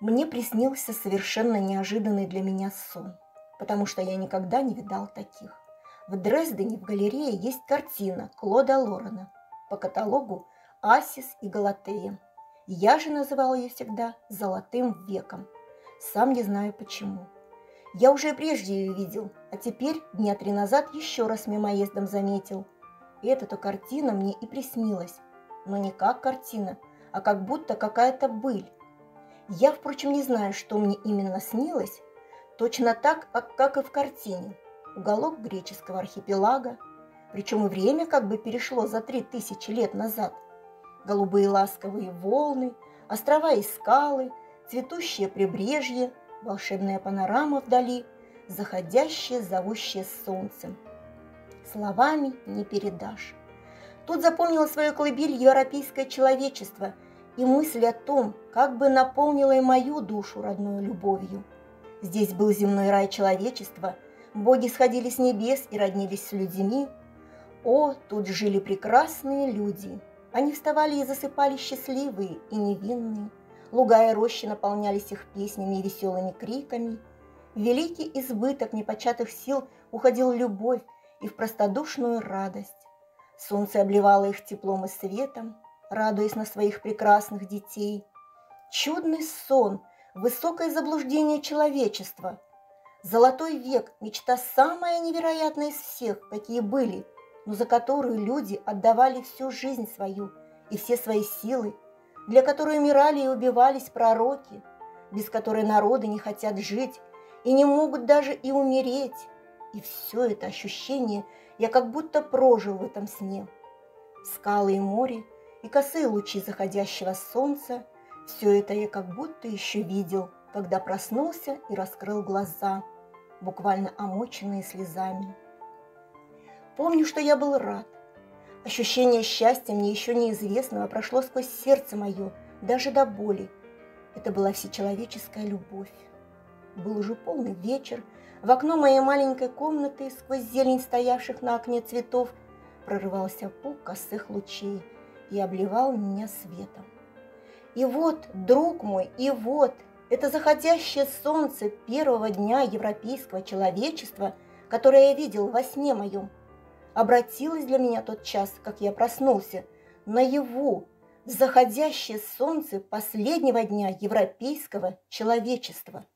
Мне приснился совершенно неожиданный для меня сон, потому что я никогда не видал таких. В Дрездене в галерее есть картина Клода Лорена по каталогу «Асис и Галатея». Я же называла ее всегда «Золотым веком». Сам не знаю почему. Я уже и прежде ее видел, а теперь, дня 3 назад, еще раз мимоездом заметил. И эта-то картина мне и приснилась. Но не как картина, а как будто какая-то быль. Я, впрочем, не знаю, что мне именно снилось, точно так, как и в картине. Уголок греческого архипелага, причем и время как бы перешло за 3000 лет назад. Голубые ласковые волны, острова и скалы, цветущее прибрежье, волшебная панорама вдали, заходящее, зовущее солнцем. Словами не передашь. Тут запомнило свою колыбель европейское человечество и мысль о том, как бы наполнила и мою душу родной любовью. Здесь был земной рай человечества, боги сходили с небес и роднились с людьми. О, тут жили прекрасные люди. Они вставали и засыпали счастливые и невинные. Луга и рощи наполнялись их песнями и веселыми криками. В великий избыток непочатых сил уходил любовь и в простодушную радость. Солнце обливало их теплом и светом, радуясь на своих прекрасных детей. Чудный сон, высокое заблуждение человечества. Золотой век – мечта самая невероятная из всех, какие были, но за которую люди отдавали всю жизнь свою и все свои силы, для которой умирали и убивались пророки, без которой народы не хотят жить и не могут даже и умереть. И все это ощущение я как будто прожил в этом сне. Скалы и море, и косые лучи заходящего солнца – все это я как будто еще видел, когда проснулся и раскрыл глаза, буквально омоченные слезами. Помню, что я был рад. Ощущение счастья мне еще неизвестного прошло сквозь сердце мое, даже до боли. Это была всечеловеческая любовь. Был уже полный вечер. В окно моей маленькой комнаты, сквозь зелень стоявших на окне цветов, прорывался пук косых лучей и обливал меня светом. И вот, друг мой, и вот, это заходящее солнце первого дня европейского человечества, которое я видел во сне моем, обратилось для меня тот час, как я проснулся, наяву, в заходящее солнце последнего дня европейского человечества.